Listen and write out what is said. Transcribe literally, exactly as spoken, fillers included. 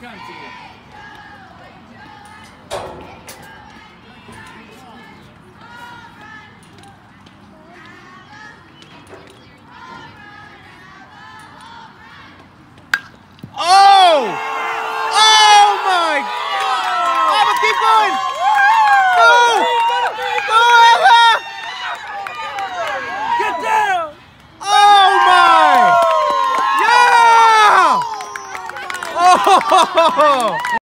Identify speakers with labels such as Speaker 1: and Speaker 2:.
Speaker 1: Oh! Oh my! Eva, keep going! Go! Go, Eva!
Speaker 2: Get down!
Speaker 1: Oh my! Yeah! Oh!